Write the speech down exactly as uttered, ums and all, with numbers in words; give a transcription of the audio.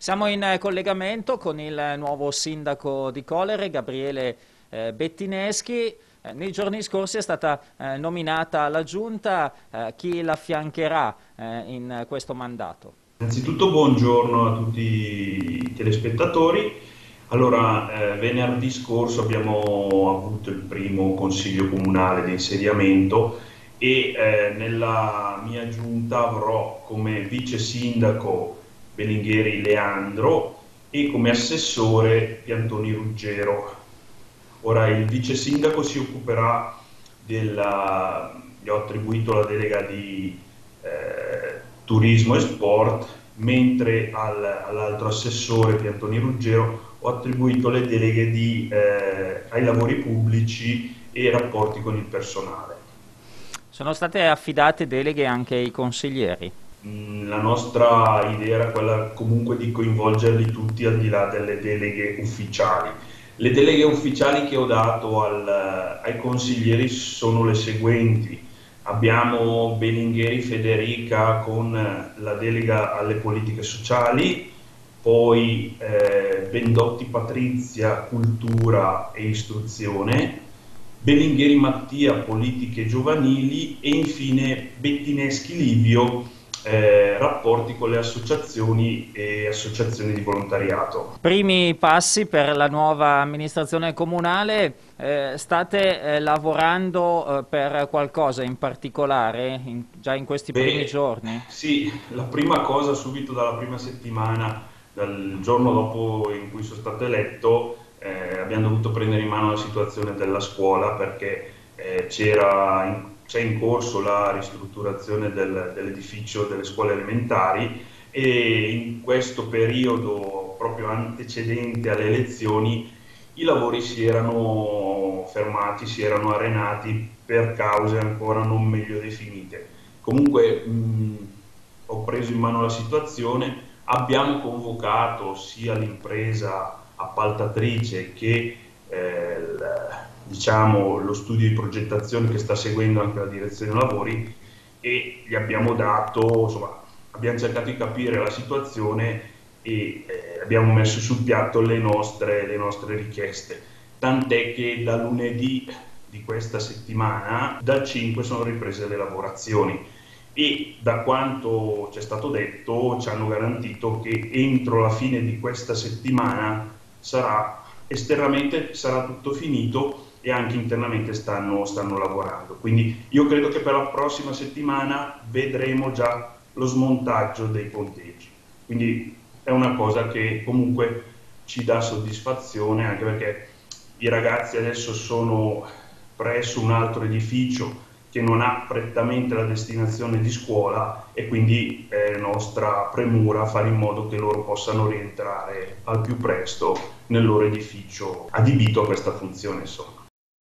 Siamo in collegamento con il nuovo sindaco di Colle, Gabriele eh, Bettineschi. Eh, nei giorni scorsi è stata eh, nominata alla giunta. Eh, chi l'affiancherà eh, in questo mandato? Innanzitutto buongiorno a tutti i telespettatori. Allora, eh, venerdì scorso abbiamo avuto il primo consiglio comunale di insediamento e eh, nella mia giunta avrò come vice sindaco Bellingheri Leandro e come assessore Piantoni Ruggero. Ora il vice sindaco si occuperà della, gli ho attribuito la delega di eh, turismo e sport, mentre al, all'altro assessore Piantoni Ruggero ho attribuito le deleghe di, eh, ai lavori pubblici e rapporti con il personale. Sono state affidate deleghe anche ai consiglieri. Mm, La nostra idea era quella comunque di coinvolgerli tutti al di là delle deleghe ufficiali. Le deleghe ufficiali che ho dato al- ai consiglieri sono le seguenti. Abbiamo Bellingheri Federica con eh, la delega alle politiche sociali, poi eh, Bendotti Patrizia cultura e istruzione, Bellingheri Mattia politiche giovanili e infine Bettineschi Livio eh, rapporti con le associazioni e associazioni di volontariato. Primi passi per la nuova amministrazione comunale. Eh, state eh, lavorando eh, per qualcosa in particolare in- già in questi primi Beh, giorni? sì, la prima cosa subito dalla prima settimana, dal giorno dopo in cui sono stato eletto, eh, abbiamo dovuto prendere in mano la situazione della scuola perché eh, c'era in- c'è in corso la ristrutturazione del- dell'edificio delle scuole elementari e in questo periodo proprio antecedente alle elezioni i lavori si erano fermati, si erano arenati per cause ancora non meglio definite. Comunque mh, ho preso in mano la situazione, abbiamo convocato sia l'impresa appaltatrice che eh, il- diciamo, lo studio di progettazione che sta seguendo anche la direzione lavori e gli abbiamo dato, insomma, abbiamo cercato di capire la situazione e eh, abbiamo messo sul piatto le nostre, le nostre richieste. Tant'è che da lunedì di questa settimana, dal cinque sono riprese le lavorazioni e da quanto ci è stato detto ci hanno garantito che entro la fine di questa settimana sarà esternamente sarà tutto finito e anche internamente stanno, stanno lavorando. Quindi io credo che per la prossima settimana vedremo già lo smontaggio dei ponteggi. Quindi è una cosa che comunque ci dà soddisfazione anche perché i ragazzi adesso sono presso un altro edificio che non ha prettamente la destinazione di scuola e quindi è nostra premura fare in modo che loro possano rientrare al più presto nel loro edificio adibito a questa funzione, insomma.